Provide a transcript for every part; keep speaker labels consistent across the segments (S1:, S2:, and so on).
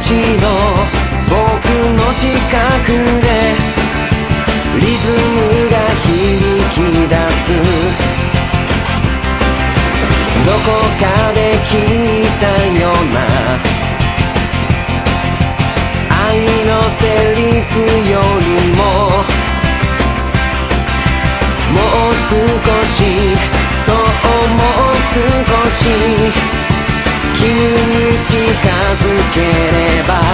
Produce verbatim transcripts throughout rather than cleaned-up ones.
S1: の僕の近くでリズムが響き出す。どこかで聞いたような愛のセリフよりももう少し、そうもう少し君に近づければ、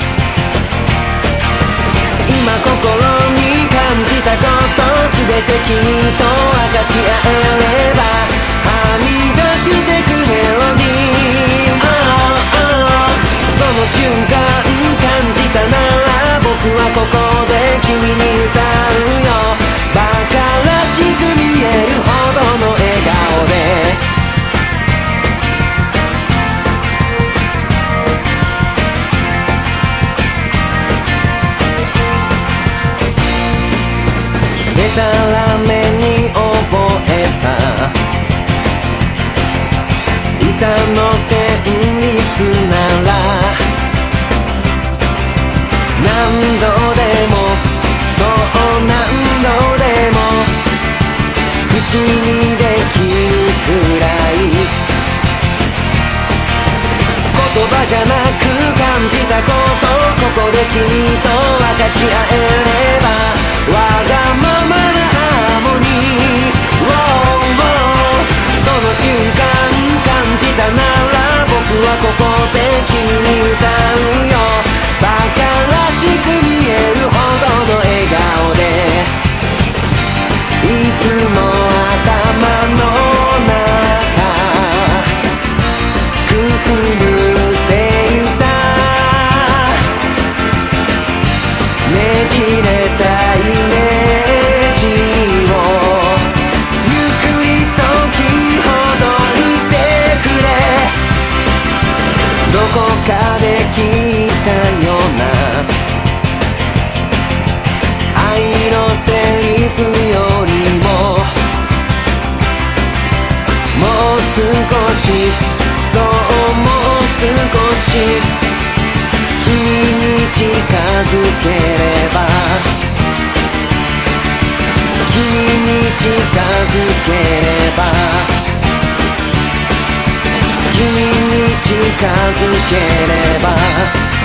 S1: 今心に感じたことすべて君と分かち合えれば、はみ出してくメロディー、oh, oh、 その瞬間感じたなら僕はここで君に歌うよ。バカらしく見えるほどの笑顔ででたらめに覚えた歌の旋律なら何度でも、そう何度でも口にできるくらい、言葉じゃなく感じたこと、ここで君と分かち合えれば、わがままなハーモニー、oh, oh、 その瞬間感じたなら僕はここで君に歌うよ。バカらしく見えるほどの笑顔でいつも頭の中くすぶっていたねじれたイメージをゆっくりと気ほどいてくれ。どこかで聞いたような愛のセリフよりももう少し、そうもう少し君に近づければ、君に近づければ、君に近づければ